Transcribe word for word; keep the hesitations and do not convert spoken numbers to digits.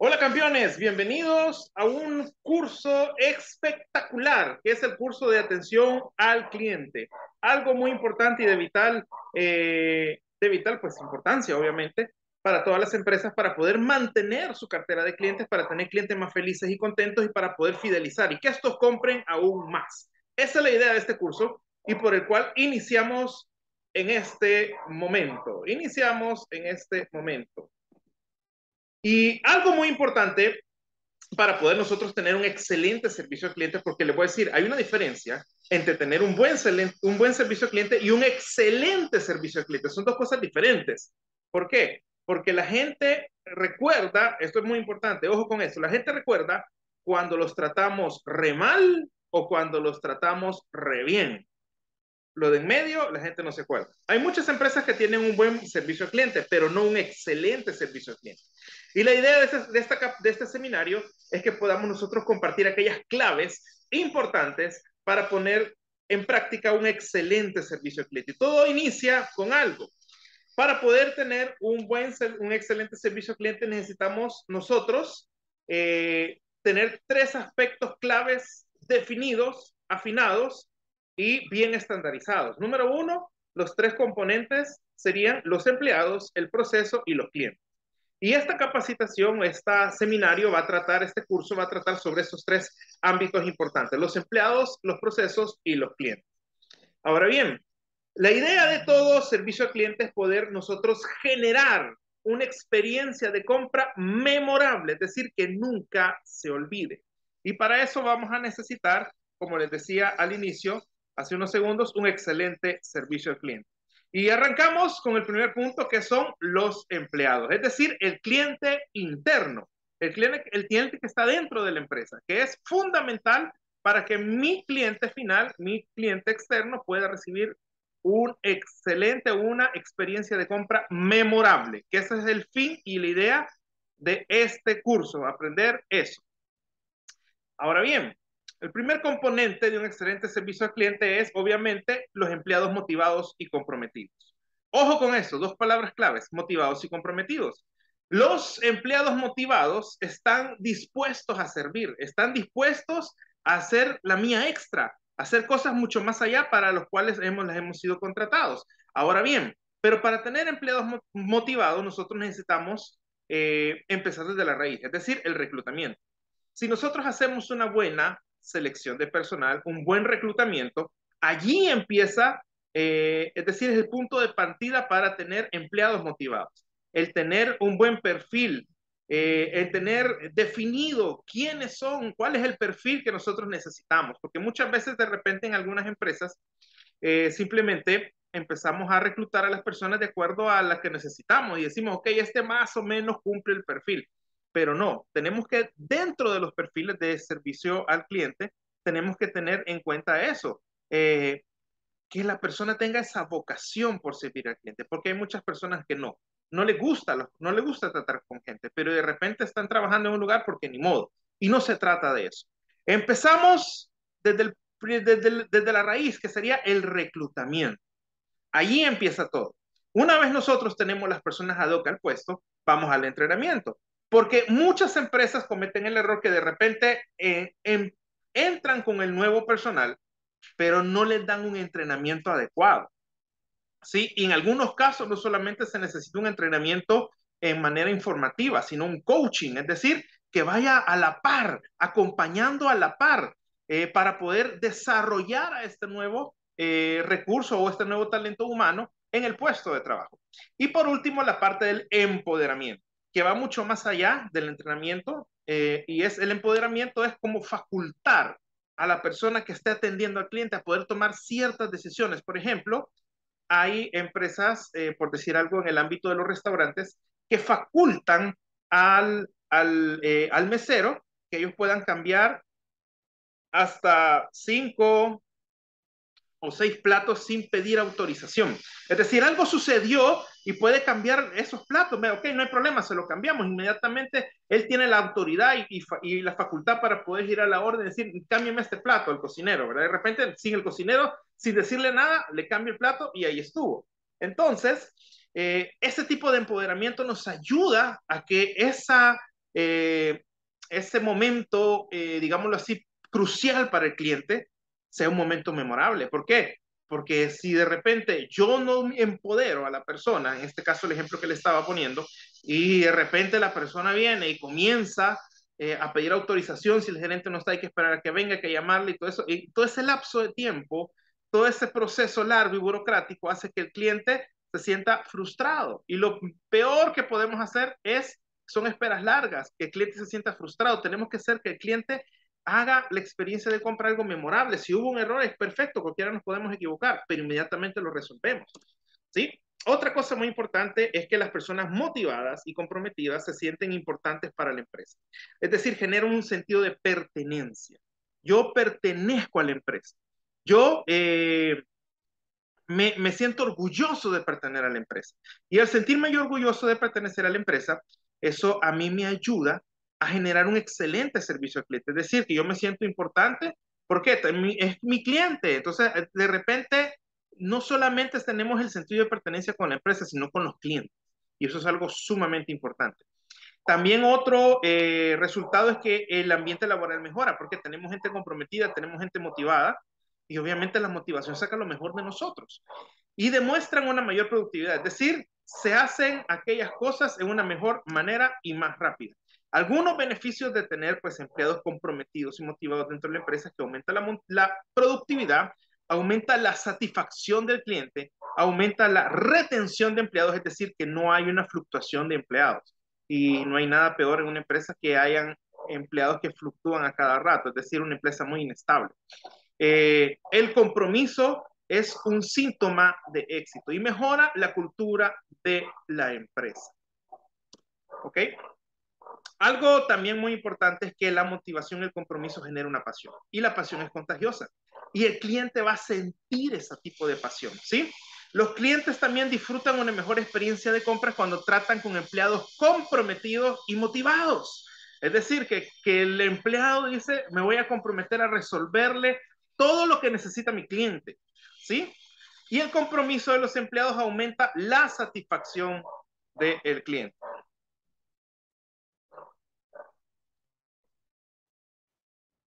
Hola campeones, bienvenidos a un curso espectacular, que es el curso de atención al cliente. Algo muy importante y de vital, eh, de vital pues importancia obviamente para todas las empresas para poder mantener su cartera de clientes, para tener clientes más felices y contentos y para poder fidelizar y que estos compren aún más. Esa es la idea de este curso y por el cual iniciamos en este momento. Iniciamos en este momento. Y algo muy importante para poder nosotros tener un excelente servicio al cliente, porque les voy a decir, hay una diferencia entre tener un buen, un buen servicio al cliente y un excelente servicio al cliente. Son dos cosas diferentes. ¿Por qué? Porque la gente recuerda, esto es muy importante, ojo con esto, la gente recuerda cuando los tratamos re mal o cuando los tratamos re bien. Lo de en medio, la gente no se acuerda. Hay muchas empresas que tienen un buen servicio al cliente, pero no un excelente servicio al cliente. Y la idea de este, de, esta, de este seminario es que podamos nosotros compartir aquellas claves importantes para poner en práctica un excelente servicio al cliente. Y todo inicia con algo. Para poder tener un buen, un excelente servicio al cliente necesitamos nosotros eh, tener tres aspectos claves definidos, afinados y bien estandarizados. Número uno, los tres componentes serían los empleados, el proceso y los clientes. Y esta capacitación, este seminario va a tratar, este curso va a tratar sobre esos tres ámbitos importantes, los empleados, los procesos y los clientes. Ahora bien, la idea de todo servicio al cliente es poder nosotros generar una experiencia de compra memorable, es decir, que nunca se olvide. Y para eso vamos a necesitar, como les decía al inicio, hace unos segundos, un excelente servicio al cliente. Y arrancamos con el primer punto, que son los empleados, es decir, el cliente interno, el cliente, el cliente que está dentro de la empresa, que es fundamental para que mi cliente final, mi cliente externo, pueda recibir un excelente, una experiencia de compra memorable, que ese es el fin y la idea de este curso, aprender eso. Ahora bien, el primer componente de un excelente servicio al cliente es, obviamente, los empleados motivados y comprometidos. Ojo con eso, dos palabras claves, motivados y comprometidos. Los empleados motivados están dispuestos a servir, están dispuestos a hacer la mía extra, a hacer cosas mucho más allá para los cuales hemos, les hemos sido contratados. Ahora bien, pero para tener empleados motivados nosotros necesitamos eh, empezar desde la raíz, es decir, el reclutamiento. Si nosotros hacemos una buena selección de personal, un buen reclutamiento, allí empieza, eh, es decir, es el punto de partida para tener empleados motivados. El tener un buen perfil, eh, el tener definido quiénes son, cuál es el perfil que nosotros necesitamos, porque muchas veces de repente en algunas empresas eh, simplemente empezamos a reclutar a las personas de acuerdo a las que necesitamos y decimos, ok, este más o menos cumple el perfil, pero no, tenemos que, dentro de los perfiles de servicio al cliente, tenemos que tener en cuenta eso, eh, que la persona tenga esa vocación por servir al cliente, porque hay muchas personas que no, no les gusta, no les gusta tratar con gente, pero de repente están trabajando en un lugar porque ni modo, y no se trata de eso. Empezamos desde, el, desde, desde la raíz, que sería el reclutamiento. Allí empieza todo. Una vez nosotros tenemos las personas ad hoc al puesto, vamos al entrenamiento, porque muchas empresas cometen el error que de repente eh, en, entran con el nuevo personal, pero no les dan un entrenamiento adecuado. ¿Sí? Y en algunos casos no solamente se necesita un entrenamiento en manera informativa, sino un coaching, es decir, que vaya a la par, acompañando a la par, eh, para poder desarrollar a este nuevo eh, recurso o este nuevo talento humano en el puesto de trabajo. Y por último, la parte del empoderamiento, que va mucho más allá del entrenamiento, eh, y es el empoderamiento es como facultar a la persona que esté atendiendo al cliente a poder tomar ciertas decisiones. Por ejemplo, hay empresas, eh, por decir algo, en el ámbito de los restaurantes, que facultan al, al, eh, al mesero que ellos puedan cambiar hasta cinco o seis platos sin pedir autorización. Es decir, algo sucedió y puede cambiar esos platos. Ok, no hay problema, se lo cambiamos. Inmediatamente él tiene la autoridad y, y, y la facultad para poder ir a la orden y decir, cámbiame este plato al cocinero, ¿verdad? De repente, sin el cocinero, sin decirle nada, le cambia el plato y ahí estuvo. Entonces, eh, ese tipo de empoderamiento nos ayuda a que esa eh, ese momento, eh, digámoslo así, crucial para el cliente, sea un momento memorable. ¿Por qué? Porque si de repente yo no empodero a la persona, en este caso el ejemplo que le estaba poniendo, y de repente la persona viene y comienza eh, a pedir autorización, si el gerente no está, hay que esperar a que venga, hay que llamarle y todo eso, y todo ese lapso de tiempo, todo ese proceso largo y burocrático hace que el cliente se sienta frustrado. Y lo peor que podemos hacer es, son esperas largas, que el cliente se sienta frustrado. Tenemos que hacer que el cliente haga la experiencia de compra algo memorable. Si hubo un error, es perfecto, cualquiera nos podemos equivocar, pero inmediatamente lo resolvemos. ¿Sí? Otra cosa muy importante es que las personas motivadas y comprometidas se sienten importantes para la empresa. Es decir, generan un sentido de pertenencia. Yo pertenezco a la empresa. Yo eh, me, me siento orgulloso de pertenecer a la empresa. Y al sentirme yo orgulloso de pertenecer a la empresa, eso a mí me ayuda a generar un excelente servicio al cliente. Es decir, que yo me siento importante porque es mi cliente. Entonces, de repente, no solamente tenemos el sentido de pertenencia con la empresa, sino con los clientes. Y eso es algo sumamente importante. También otro eh, resultado es que el ambiente laboral mejora, porque tenemos gente comprometida, tenemos gente motivada, y obviamente la motivación saca lo mejor de nosotros. Y demuestran una mayor productividad, es decir, se hacen aquellas cosas en una mejor manera y más rápida. Algunos beneficios de tener pues empleados comprometidos y motivados dentro de la empresa es que aumenta la, la productividad, aumenta la satisfacción del cliente, aumenta la retención de empleados, es decir, que no hay una fluctuación de empleados. Y no hay nada peor en una empresa que hayan empleados que fluctúan a cada rato, es decir, una empresa muy inestable. Eh, el compromiso es un síntoma de éxito y mejora la cultura de la empresa. ¿Ok? Algo también muy importante es que la motivación y el compromiso genera una pasión y la pasión es contagiosa y el cliente va a sentir ese tipo de pasión, ¿sí? Los clientes también disfrutan una mejor experiencia de compras cuando tratan con empleados comprometidos y motivados. Es decir, que, que el empleado dice, me voy a comprometer a resolverle todo lo que necesita mi cliente, ¿sí? Y el compromiso de los empleados aumenta la satisfacción del cliente.